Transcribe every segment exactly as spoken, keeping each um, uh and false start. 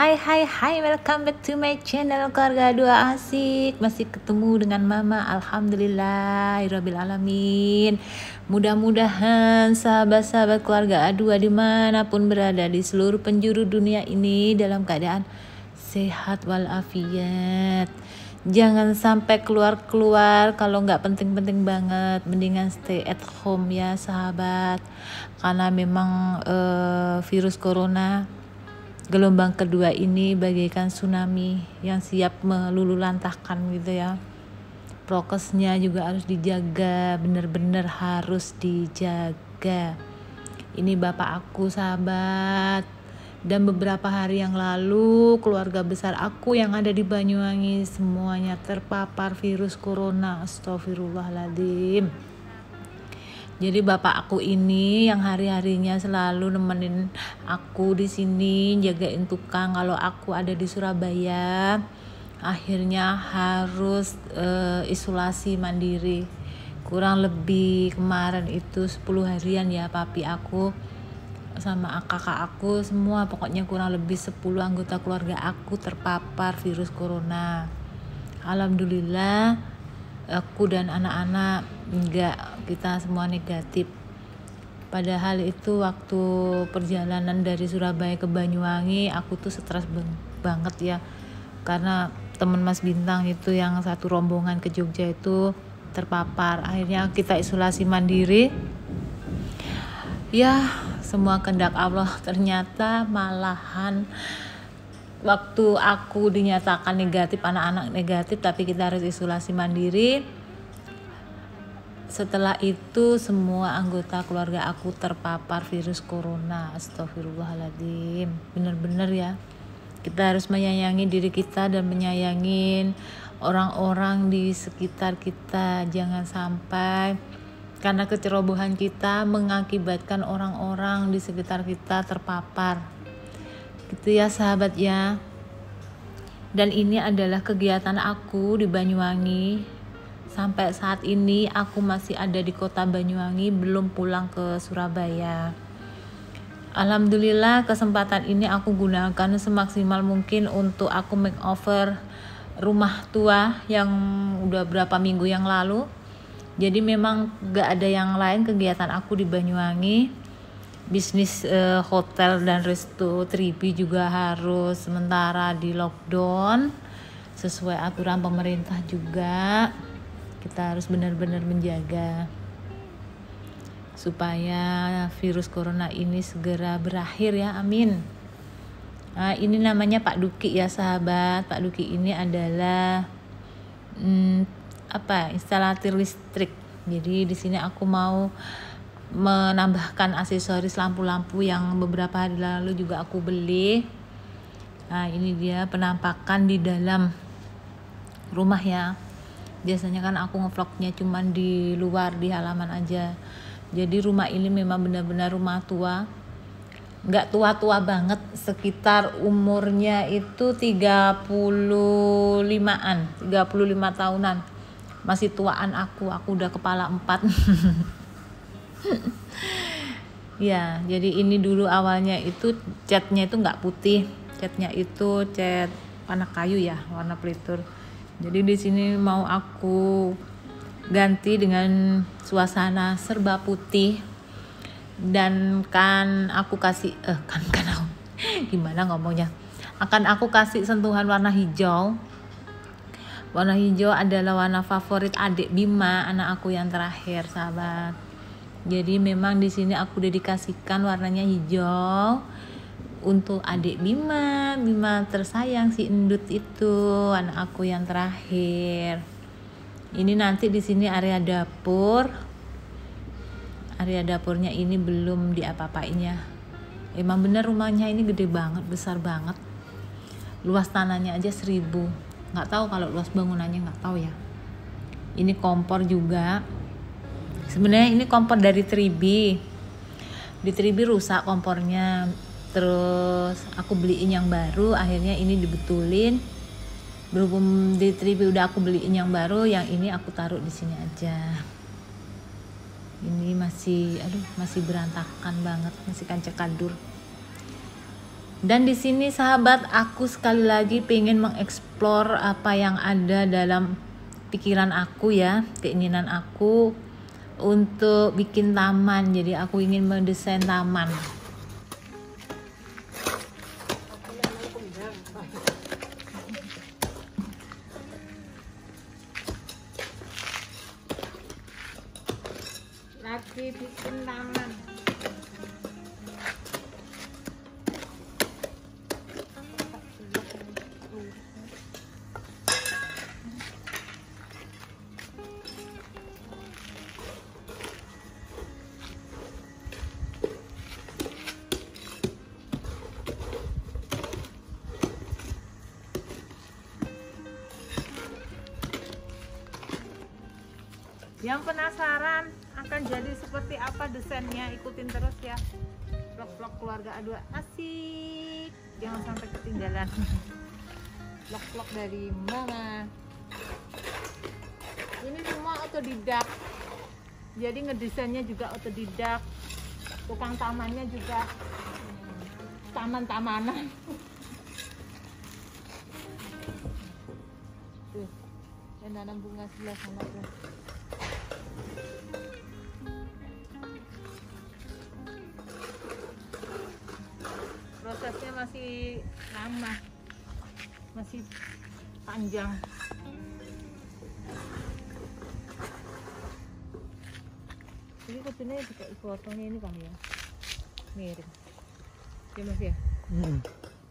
Hai hai hai, welcome back to my channel Keluarga Dua Asik. Masih ketemu dengan Mama, alhamdulillahirabbil alamin. Mudah-mudahan sahabat-sahabat keluarga A dua dimanapun berada di seluruh penjuru dunia ini dalam keadaan sehat walafiat. Jangan sampai keluar-keluar kalau nggak penting-penting banget, mendingan stay at home ya sahabat. Karena memang uh, virus corona gelombang kedua ini bagaikan tsunami yang siap melululantahkan gitu ya. Prokesnya juga harus dijaga, bener-bener harus dijaga. Ini bapak aku sahabat. Dan beberapa hari yang lalu keluarga besar aku yang ada di Banyuwangi semuanya terpapar virus corona. Astagfirullahaladzim. Jadi bapak aku ini yang hari-harinya selalu nemenin aku di sini, jagain tukang kalau aku ada di Surabaya, akhirnya harus uh, isolasi mandiri. Kurang lebih kemarin itu sepuluh harian ya papi aku sama kakak aku semua, pokoknya kurang lebih sepuluh anggota keluarga aku terpapar virus corona. Alhamdulillah aku dan anak-anak enggak, kita semua negatif. Padahal itu waktu perjalanan dari Surabaya ke Banyuwangi aku tuh stres banget ya, karena teman Mas Bintang itu yang satu rombongan ke Jogja itu terpapar. Akhirnya kita isolasi mandiri ya, semua kehendak Allah. Ternyata malahan waktu aku dinyatakan negatif, anak-anak negatif, tapi kita harus isolasi mandiri. Setelah itu semua anggota keluarga aku terpapar virus corona. Astagfirullahaladzim. Bener-bener ya, kita harus menyayangi diri kita dan menyayangin orang-orang di sekitar kita. Jangan sampai karena kecerobohan kita mengakibatkan orang-orang di sekitar kita terpapar. Gitu ya sahabat ya. Dan ini adalah kegiatan aku di Banyuwangi. Sampai saat ini aku masih ada di kota Banyuwangi, belum pulang ke Surabaya. Alhamdulillah kesempatan ini aku gunakan semaksimal mungkin untuk aku makeover rumah tua yang udah berapa minggu yang lalu. Jadi memang gak ada yang lain kegiatan aku di Banyuwangi. Bisnis eh, hotel dan resto Tribi juga harus sementara di lockdown sesuai aturan pemerintah juga. Kita harus benar-benar menjaga supaya virus corona ini segera berakhir ya, amin. Nah, ini namanya Pak Duki ya sahabat. Pak Duki ini adalah hmm, apa instalatir listrik. Jadi di sini aku mau menambahkan aksesoris lampu-lampu yang beberapa hari lalu juga aku beli. Nah ini dia penampakan di dalam rumah ya. Biasanya kan aku ngevlognya cuman di luar, di halaman aja. Jadi rumah ini memang benar-benar rumah tua. Nggak tua-tua banget, sekitar umurnya itu tiga puluh limaan, tiga puluh lima tahunan. Masih tuaan aku, aku udah kepala empat. Ya, jadi ini dulu awalnya itu catnya itu nggak putih, catnya itu cat warna kayu ya, warna pelitur. Jadi di sini mau aku ganti dengan suasana serba putih, dan kan aku kasih eh kan kan aku, gimana ngomongnya, akan aku kasih sentuhan warna hijau. Warna hijau adalah warna favorit adik Bima, anak aku yang terakhir sahabat. Jadi memang di sini aku dedikasikan warnanya hijau untuk adik Bima, Bima tersayang si endut itu, anak aku yang terakhir. Ini nanti di sini area dapur. Area dapurnya ini belum diapa-apain ya. Emang bener rumahnya ini gede banget, besar banget. Luas tanahnya aja seribu. Nggak tahu kalau luas bangunannya, nggak tahu ya. Ini kompor juga. Sebenarnya ini kompor dari Tribi. Di Tribi rusak kompornya, terus aku beliin yang baru. Akhirnya ini dibetulin. Berhubung di Tribi udah aku beliin yang baru, yang ini aku taruh di sini aja. Ini masih, aduh, masih berantakan banget, masih kancekadur. Dan di sini sahabat, aku sekali lagi pengen mengeksplor apa yang ada dalam pikiran aku ya, keinginan aku untuk bikin taman. Jadi aku ingin mendesain taman. Lagi bikin taman. Yang penasaran akan jadi seperti apa desainnya, ikutin terus ya vlog-vlog keluarga A dua asik, jangan sampai ketinggalan vlog-vlog dari mama. Ini semua otodidak, jadi ngedesainnya juga otodidak, tukang tamannya juga taman-tamanan. Tuh, yang nanam bunga sebelah sana tuh. Prosesnya masih lama, masih panjang. Jadi kucingnya juga potongnya ini kan ya, miring. Ya mas ya. Hmm.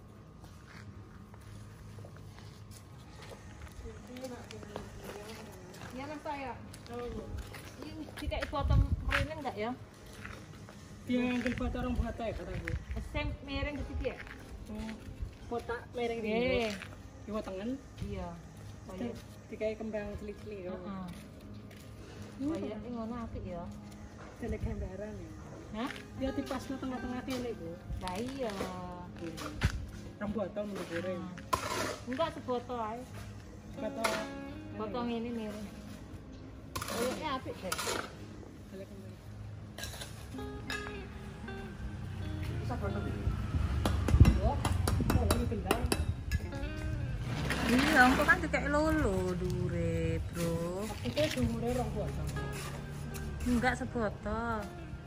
Ya mas saya. Ini jika potong ini enggak ya? Dia ngambil foto orang buat ya kata gue. Sem mereng gitu ya. Kotak mereng di Eh, di tangan. iya. Kayak dikai kembang cilik-cilik. Heeh. Kayak ini ngono apik ya. Jelek gambaran ya. Hah? Dia dipasno tengah-tengah kene iku. Lah iya. Rong botol menurut goreng. Enggak sebotol ae. Foto Potong ini mereng. Kayaknya apik deh. jelek gambaran. Iya, engko kan kayak lolo dure, bro. Itu dure rong botol. Enggak sebotol.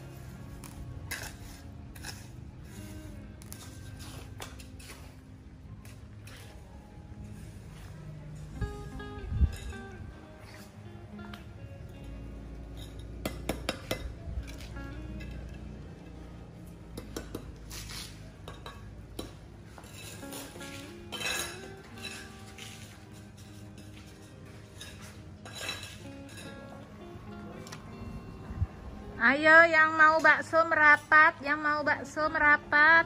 Ayo yang mau bakso merapat, yang mau bakso merapat.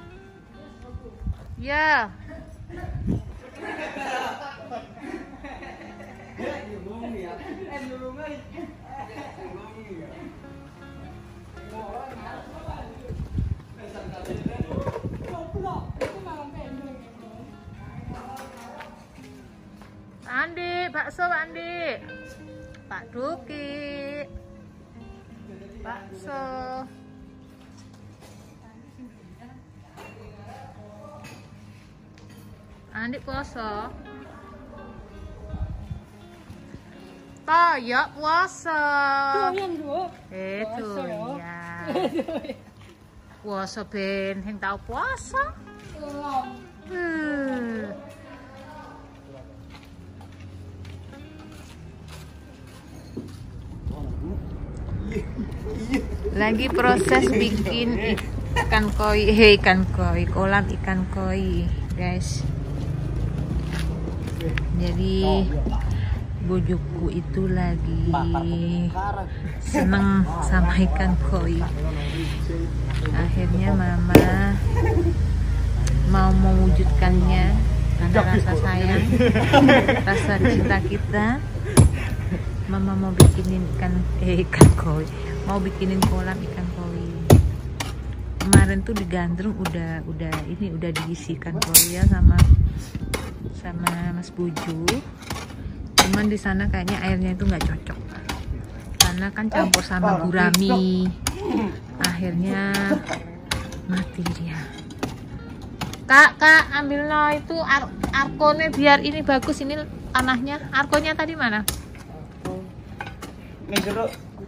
Ya. Andi, bakso Pak Andi. Pak Duki. Bakso. Andi poso. Toyok puasa. Doyan, Bu. Eh, doyan. Puasa ben sing tau puasa. Hmm. Lagi proses bikin ikan koi, hei ikan koi, kolam ikan koi, guys. Jadi bojoku itu lagi seneng sama ikan koi. Akhirnya mama mau mewujudkannya karena rasa sayang, rasa cinta kita. Mama mau bikinin ikan eh ikan koi, mau bikinin kolam ikan koi. Kemarin tuh di Gandrung udah udah ini udah diisi ikan koi ya sama sama Mas Buju. Cuman di sana kayaknya airnya itu nggak cocok karena kan campur sama gurami. Akhirnya mati dia. Kak, kak, ambil no itu ar arkonya biar ini bagus ini tanahnya. Arkonya tadi mana? Ini jeruk.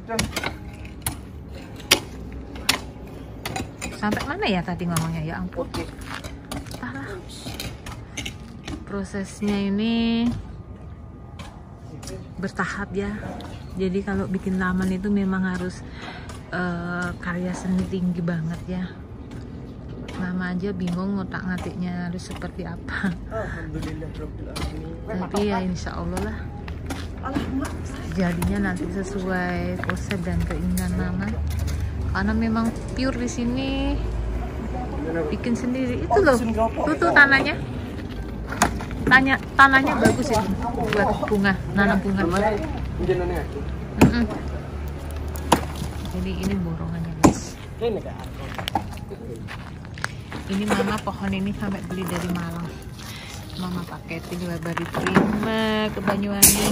Sampai mana ya tadi ngomongnya, ya ampun. Parah. Prosesnya ini bertahap ya. Jadi kalau bikin taman itu memang harus uh, karya seni tinggi banget ya. Mama aja bingung ngotak ngatiknya harus seperti apa. Alhamdulillah. Tapi ya insya Allah lah jadinya nanti sesuai konsep dan keinginan Mama. Karena memang pure di sini bikin sendiri itu loh. Tuh tuh tanahnya. Tanya tanahnya bagus ini buat bunga, nanam bunga. Mm -mm. Jadi ini borongannya guys. Ini Mama pohon ini sampai beli dari Malang. Mama paketin baru diterima ke Banyuwangi.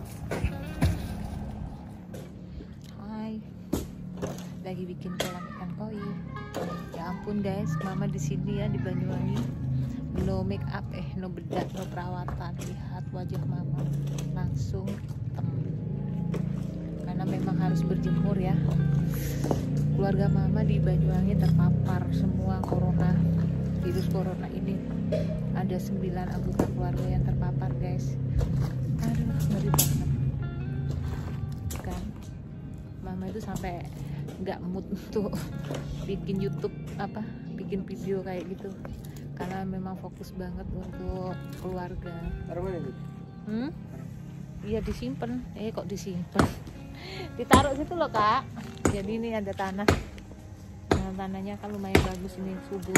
Hai, lagi bikin kolam ikan koi. Ya ampun guys, Mama di sini ya di Banyuwangi. No make up, eh no bedak, no perawatan. Lihat wajah Mama langsung hitam. Karena memang harus berjemur ya. Keluarga Mama di Banyuwangi terpapar semua corona, virus corona ini. Ada sembilan anggota keluarga yang terpapar guys. Aduh, ngeri banget kan. Mama itu sampai nggak mood untuk bikin YouTube apa, bikin video kayak gitu. Karena memang fokus banget untuk keluarga. Hmm? Iya disimpan. Eh kok disimpan? Ditaruh situ loh kak. Jadi ini ada tanah, nah, tanahnya kan lumayan bagus ini, subur.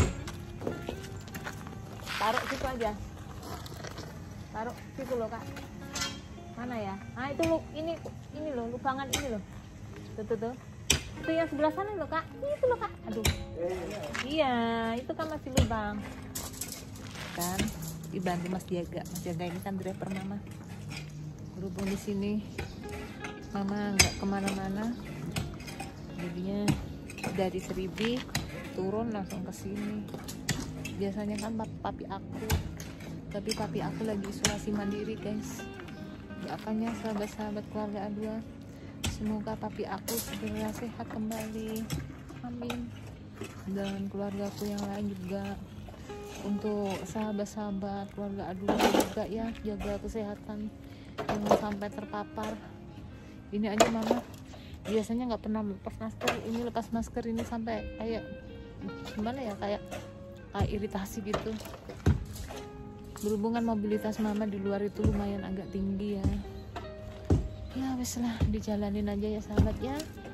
Taruh situ aja, taruh situ loh kak. Mana ya? Nah itu loh, ini ini loh, lubangan ini loh. Tuh tuh tuh. Itu yang sebelah sana loh kak. Itu loh kak. Aduh. Iya, itu kan masih lubang. Kan dibantu Mas Jaga. Mas Jaga ini kan driver Mama. Berhubung di sini Mama nggak kemana-mana. Jadinya dari Seribi turun langsung ke sini. Biasanya kan papi aku, tapi papi aku lagi isolasi mandiri guys. Doakannya sahabat-sahabat keluarga A dua, semoga papi aku segera sehat kembali, amin. Dan keluargaku yang lain juga. Untuk sahabat-sahabat keluarga A dua juga ya, jaga kesehatan, jangan sampai terpapar. Ini aja Mama biasanya nggak pernah lepas masker, ini lepas masker ini sampai kayak gimana ya, kayak kayak iritasi gitu. Berhubungan mobilitas Mama di luar itu lumayan agak tinggi ya. Ya wes lah, dijalanin aja ya sahabat ya.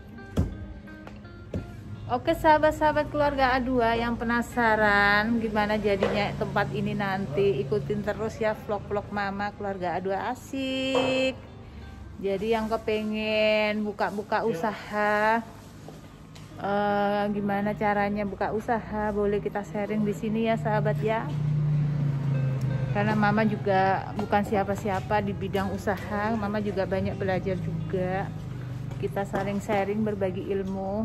Oke sahabat-sahabat keluarga A dua yang penasaran gimana jadinya tempat ini nanti, ikutin terus ya vlog-vlog Mama keluarga A dua asik. Jadi yang kepengen buka-buka usaha, uh, gimana caranya buka usaha, boleh kita sharing di sini ya sahabat ya. Karena Mama juga bukan siapa-siapa di bidang usaha, Mama juga banyak belajar juga. Kita saling sharing, berbagi ilmu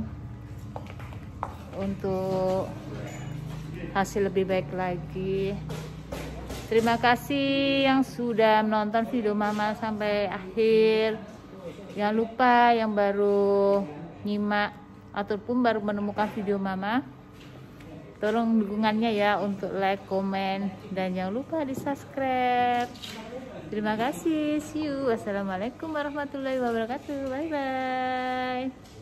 untuk hasil lebih baik lagi. Terima kasih yang sudah menonton video Mama sampai akhir. Jangan lupa yang baru nyimak ataupun baru menemukan video Mama, tolong dukungannya ya untuk like, komen, dan jangan lupa di subscribe. Terima kasih. See you. Wassalamualaikum warahmatullahi wabarakatuh. Bye bye.